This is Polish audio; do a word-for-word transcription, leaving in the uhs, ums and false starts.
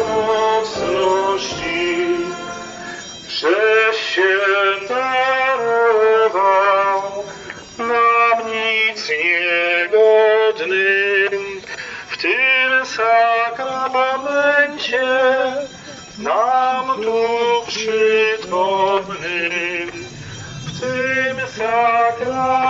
mocności, żeś się darował nam nic niegodnym. W tym sakramencie nam tu przytomnym, w tym sakramencie